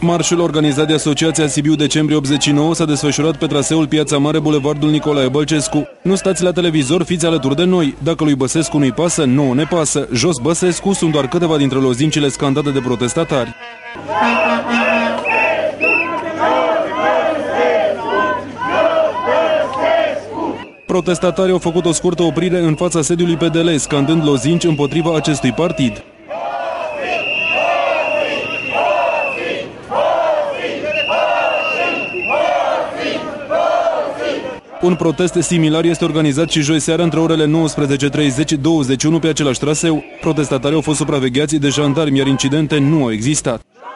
Marșul organizat de Asociația Sibiu Decembrie 89 s-a desfășurat pe traseul Piața Mare, Bulevardul Nicolae Bălcescu. Nu stați la televizor, fiți alături de noi. Dacă lui Băsescu nu-i pasă, nouă ne pasă. Jos Băsescu sunt doar câteva dintre lozincile scandate de protestatari. Protestatarii au făcut o scurtă oprire în fața sediului PDL, scandând lozinci împotriva acestui partid. Un protest similar este organizat și joi seara între orele 19:30-21 pe același traseu. Protestatarii au fost supravegheați de jandarmi, iar incidente nu au existat.